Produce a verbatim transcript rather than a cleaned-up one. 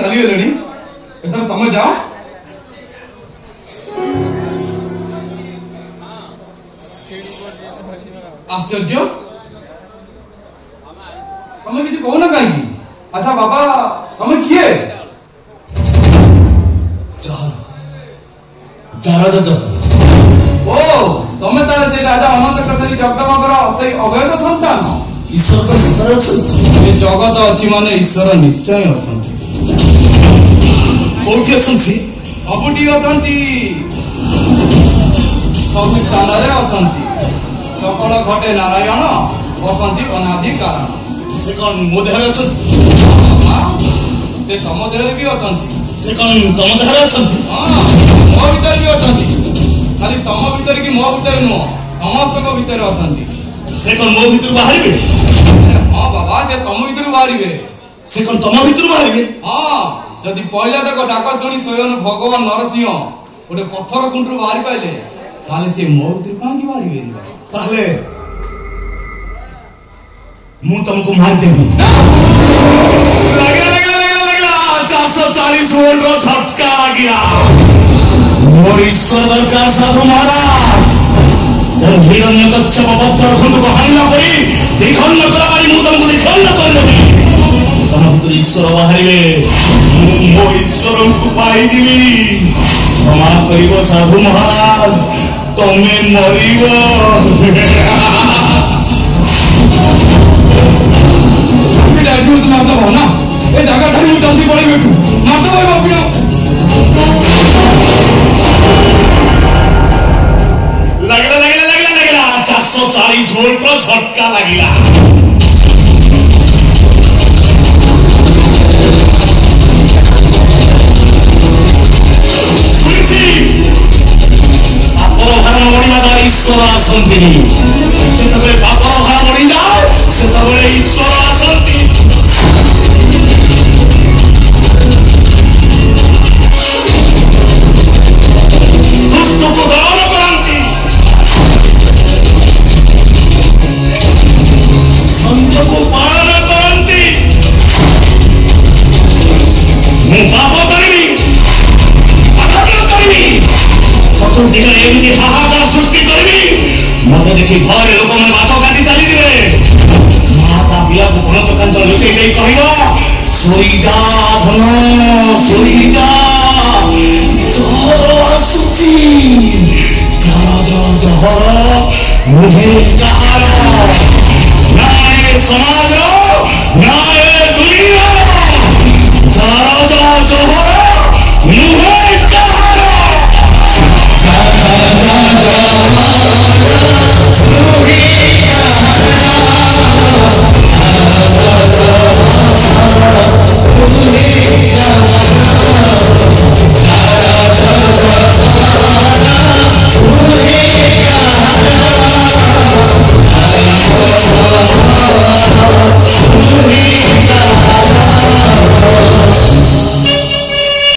चली गले एथर तुम जाओ आश्चर्य तुम किसी कहो ना कहीं अच्छा बाबा तुम किए राजा ओ तुम ताले से राजा अनंत केसरी जगदम्बर से अवैध संतान ईश्वर को सतर अछि ए जगत अछि माने ईश्वर निश्चय अछंती कोठी अछंती सबुटी अछंती सब स्थान रे अछंती सकल घटे नारायण बसंती अनादि कारण से कोन मोदेहर अछंती ते तम देहरे भी अछंती से कोन तम देहर अछंती हां मो भीतर भी अछंती खाली तम भीतर की मो भीतर नो समस्त को भीतर अछंती से कोन मो भीतर बाहरिबे हां बाबा से तम भीतर बाहरिबे से कोन तम भीतर बाहरिबे हां जदि पहला तक डाक शुणी स्वयं भगवान नरसिंह गोटे पत्थर कुंडरू बाहरी पाइले ताले से मो भीतर कांकी बाहरिबे ताले मु तुमको मार देबी लगा लगा लगा लगा चार सौ चालीस वोल्ट रो झटका आ गया मोर ईश्वर दरकार साधु महाराज तर हिरण्य कश्यप पत्थर खुद को हमला करी देखन न करा पारी मु तुमको देखन न कर देबी तम भीतर ईश्वर बाहरिबे मो ईश्वर को पाई दिबी क्षमा करिवो साधु महाराज तमे मरिबो डायरेक्ट मार दो ना ए जगह छाड़ी जल्दी पड़े बैठू मार दो भाई बापियो लगला लगला लगला लगला चार सौ चालीस वोल्ट पर झटका लागिला सुनिछि बापर भार मरिबा द्वारा ईश्वर आसंती जेतबे बापर भार मरि जाए सेतबे ईश्वर आसंती दुष्ट को दमन करंती संत को पालन करंती मु पाप करिबी अधर्म करिबी चतुर्दिगरे एमिति हाहाकार सृष्टि करिबी मते देखि घरे लोक मन बात काटी चली दिबे माता पिला को कोन तकांत लुचै देई कहबो सोई जा धन सोई जा जहर आसुची जा जा जहर मुहे कहार न्याय समाज न्याय